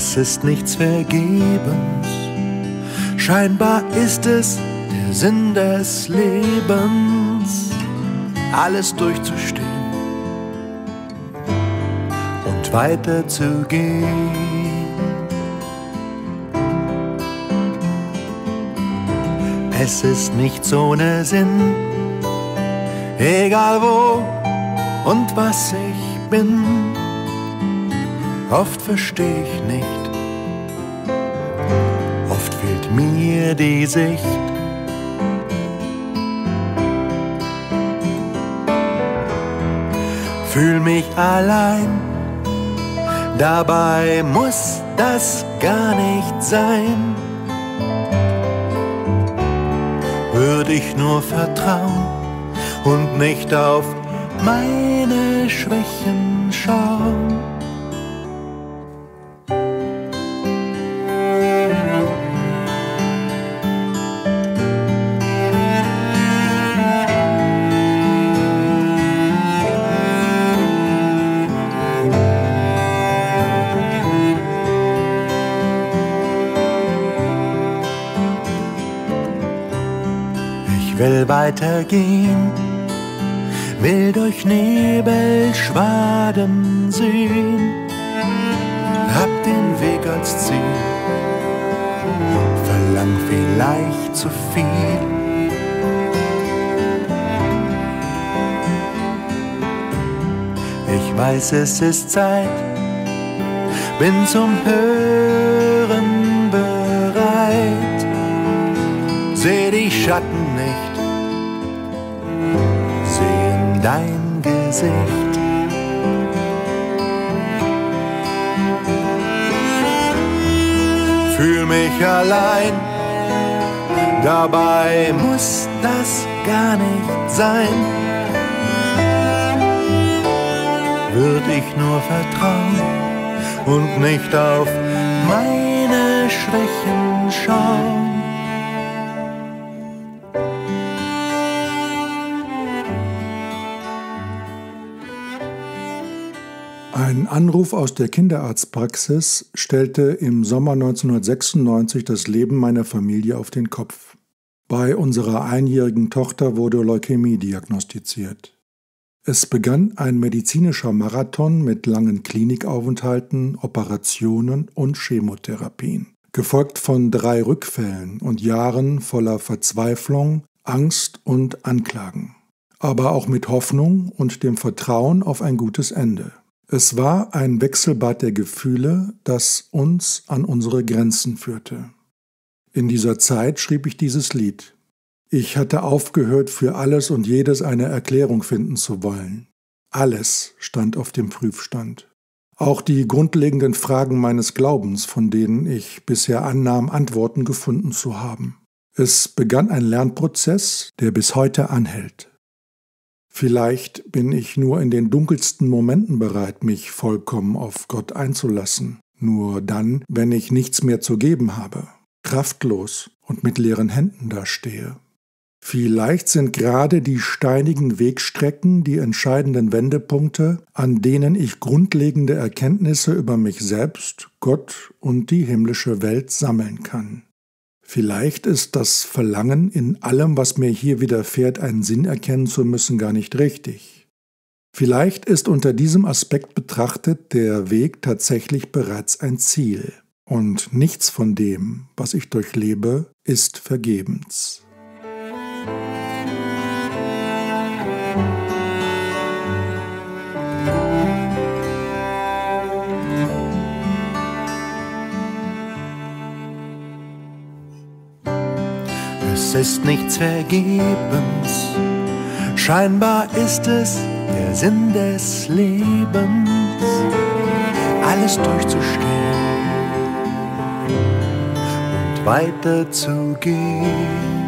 Es ist nichts vergebens, scheinbar ist es der Sinn des Lebens, alles durchzustehen und weiterzugehen. Es ist nichts ohne Sinn, egal wo und was ich bin. Oft versteh ich nicht, oft fehlt mir die Sicht. Fühl mich allein, dabei muss das gar nicht sein. Würde ich nur vertrauen und nicht auf meine Schwächen schauen. Ich will weitergehen, will durch Nebelschwaden sehen, hab den Weg als Ziel, verlang vielleicht zu viel. Ich weiß, es ist Zeit, bin zum Hören bereit, seh die Schatten nicht, seh dein Gesicht. Fühl mich allein, dabei muss das gar nicht sein. Würd ich nur vertrauen und nicht auf meine Schwächen schauen. Ein Anruf aus der Kinderarztpraxis stellte im Sommer 1996 das Leben meiner Familie auf den Kopf. Bei unserer einjährigen Tochter wurde Leukämie diagnostiziert. Es begann ein medizinischer Marathon mit langen Klinikaufenthalten, Operationen und Chemotherapien, gefolgt von 3 Rückfällen und Jahren voller Verzweiflung, Angst und Anklagen, aber auch mit Hoffnung und dem Vertrauen auf ein gutes Ende. Es war ein Wechselbad der Gefühle, das uns an unsere Grenzen führte. In dieser Zeit schrieb ich dieses Lied. Ich hatte aufgehört, für alles und jedes eine Erklärung finden zu wollen. Alles stand auf dem Prüfstand. Auch die grundlegenden Fragen meines Glaubens, von denen ich bisher annahm, Antworten gefunden zu haben. Es begann ein Lernprozess, der bis heute anhält. Vielleicht bin ich nur in den dunkelsten Momenten bereit, mich vollkommen auf Gott einzulassen. Nur dann, wenn ich nichts mehr zu geben habe, kraftlos und mit leeren Händen dastehe. Vielleicht sind gerade die steinigen Wegstrecken die entscheidenden Wendepunkte, an denen ich grundlegende Erkenntnisse über mich selbst, Gott und die himmlische Welt sammeln kann. Vielleicht ist das Verlangen, in allem, was mir hier widerfährt, einen Sinn erkennen zu müssen, gar nicht richtig. Vielleicht ist unter diesem Aspekt betrachtet der Weg tatsächlich bereits ein Ziel. Und nichts von dem, was ich durchlebe, ist vergebens. Es ist nichts vergebens, scheinbar ist es der Sinn des Lebens, alles durchzustehen und weiterzugehen.